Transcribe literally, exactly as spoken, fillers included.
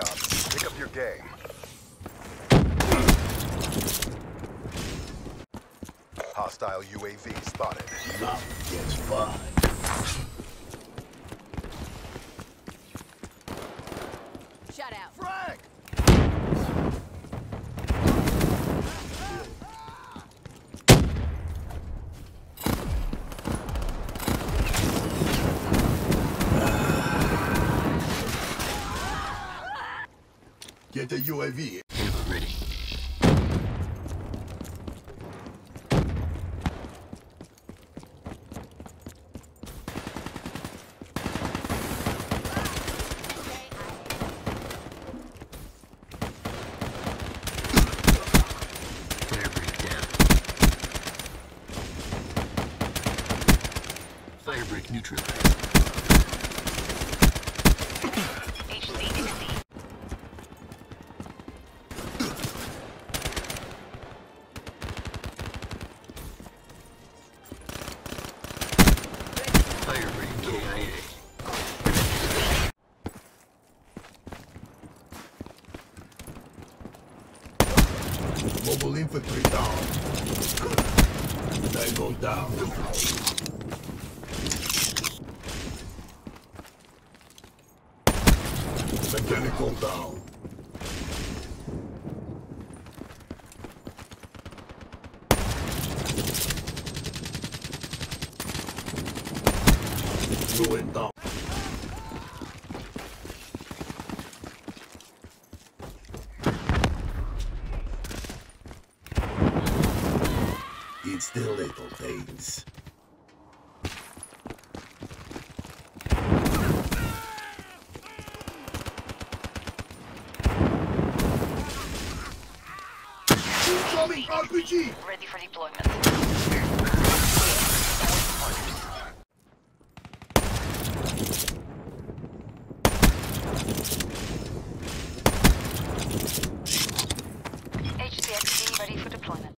Ops. Pick up your game. Hostile U A V spotted. Love gets fun. Shut out. Frag! Get the U A V. Ready. Firebreak neutralized. H C sixty. Firebreak K I A. Mobile infantry down. They go down. Mechanical down. Going down. It's the little things. Incoming R P G! Ready for deployment.